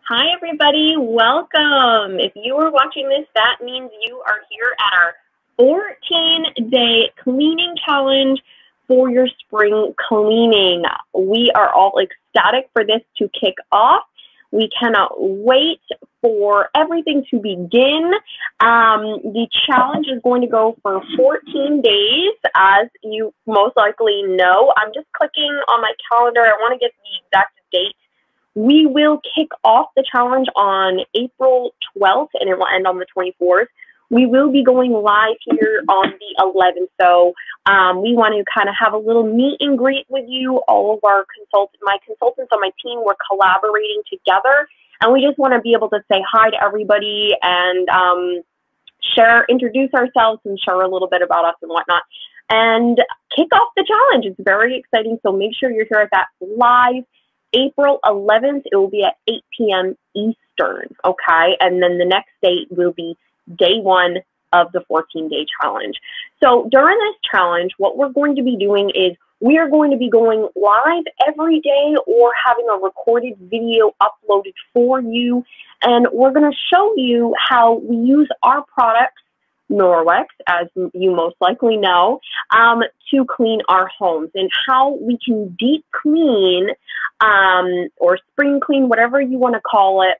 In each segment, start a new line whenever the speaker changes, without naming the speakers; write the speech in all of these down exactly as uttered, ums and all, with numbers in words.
Hi, everybody. Welcome. If you are watching this, that means you are here at our fourteen day cleaning challenge for your spring cleaning. We are all ecstatic for this to kick off. We cannot wait for everything to begin. Um, the challenge is going to go for fourteen days, as you most likely know. I'm just clicking on my calendar. I want to get the exact date. We will kick off the challenge on April twelfth, and it will end on the twenty-fourth. We will be going live here on the eleventh, so um, we want to kind of have a little meet and greet with you. All of our consultants, my consultants on my team, we're collaborating together, and we just want to be able to say hi to everybody and um, share, introduce ourselves and share a little bit about us and whatnot, and kick off the challenge. It's very exciting, so make sure you're here at that live. April eleventh, it will be at eight p m Eastern, okay? And then the next date will be day one of the fourteen day challenge. So during this challenge, what we're going to be doing is we are going to be going live every day or having a recorded video uploaded for you. And we're going to show you how we use our products, Norwex, as you most likely know, um, to clean our homes, and how we can deep clean um, or spring clean, whatever you want to call it,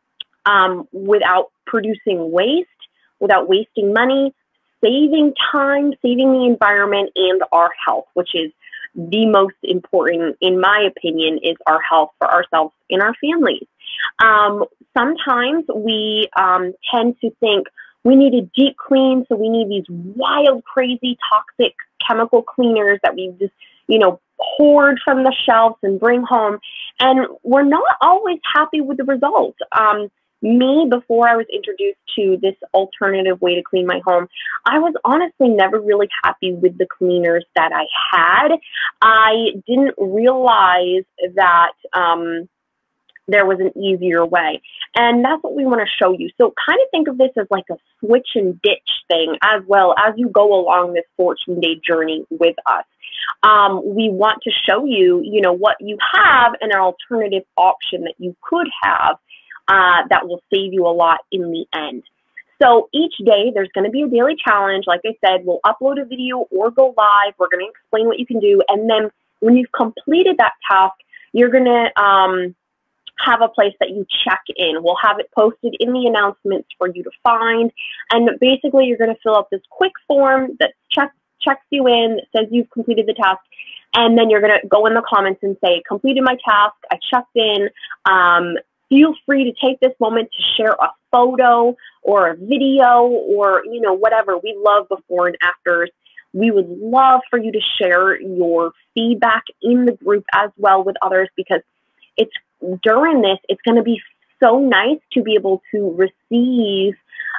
um, without producing waste, without wasting money, saving time, saving the environment and our health, which is the most important, in my opinion, is our health for ourselves and our families. Um, sometimes we um, tend to think, we need a deep clean, so we need these wild, crazy, toxic chemical cleaners that we just, you know, hoard from the shelves and bring home. And we're not always happy with the results. Um, me, before I was introduced to this alternative way to clean my home, I was honestly never really happy with the cleaners that I had. I didn't realize that um, there was an easier way. And that's what we want to show you. So kind of think of this as like a switch and ditch thing as well as you go along this fourteen day journey with us. Um, we want to show you, you know, what you have and an alternative option that you could have uh, that will save you a lot in the end. So each day there's going to be a daily challenge. Like I said, we'll upload a video or go live. We're going to explain what you can do. And then when you've completed that task, you're going to um, have a place that you check in. We'll have it posted in the announcements for you to find. And basically, you're going to fill out this quick form that checks checks you in, that says you've completed the task. And then you're going to go in the comments and say, completed my task, I checked in. Um, feel free to take this moment to share a photo or a video or, you know, whatever. We love before and afters. We would love for you to share your feedback in the group as well with others, because it's during this, it's going to be so nice to be able to receive,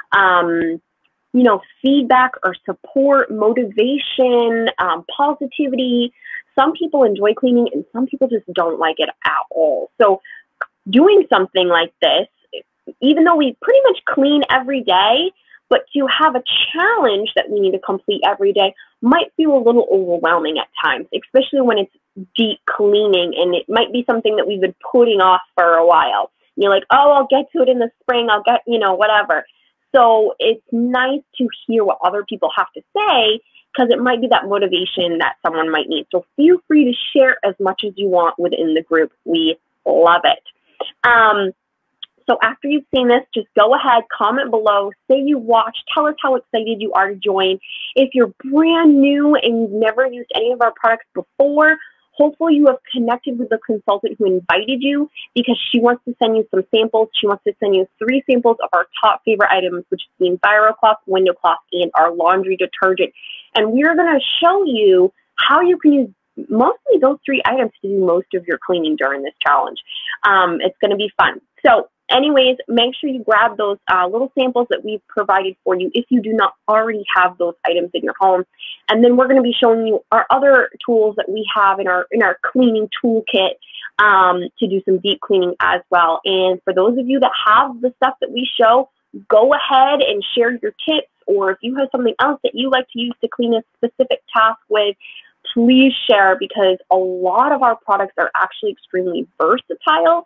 um, you know, feedback or support, motivation, um, positivity. Some people enjoy cleaning and some people just don't like it at all. So doing something like this, even though we pretty much clean every day, but to have a challenge that we need to complete every day might feel a little overwhelming at times, especially when it's deep cleaning, and it might be something that we've been putting off for a while. And you're like, oh, I'll get to it in the spring, I'll get, you know, whatever. So it's nice to hear what other people have to say, because it might be that motivation that someone might need. So feel free to share as much as you want within the group. We love it. Um, So after you've seen this, just go ahead, comment below, say you watched, tell us how excited you are to join. If you're brand new and you've never used any of our products before, hopefully you have connected with the consultant who invited you, because she wants to send you some samples. She wants to send you three samples of our top favorite items, which is the EnviroCloth, window cloth, and our laundry detergent. And we're going to show you how you can use mostly those three items to do most of your cleaning during this challenge. Um, it's going to be fun. So anyways, make sure you grab those uh, little samples that we've provided for you if you do not already have those items in your home. And then we're going to be showing you our other tools that we have in our in our cleaning toolkit um, to do some deep cleaning as well. And for those of you that have the stuff that we show, go ahead and share your tips, or if you have something else that you like to use to clean a specific task with, please share, because a lot of our products are actually extremely versatile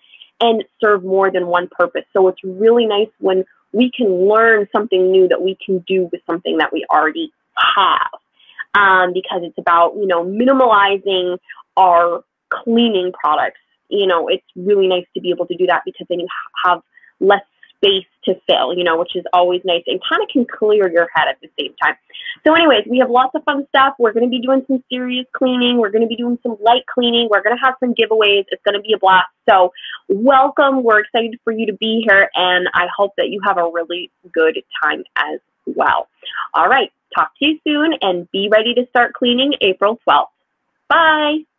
and serve more than one purpose. So it's really nice when we can learn something new that we can do with something that we already have, um, because it's about, you know, minimalizing our cleaning products. You know, it's really nice to be able to do that because then you have less space to fill, you know, which is always nice and kind of can clear your head at the same time. So anyways, we have lots of fun stuff. We're going to be doing some serious cleaning. We're going to be doing some light cleaning. We're going to have some giveaways. It's going to be a blast. So welcome. We're excited for you to be here, and I hope that you have a really good time as well. All right. Talk to you soon, and be ready to start cleaning April twelfth. Bye.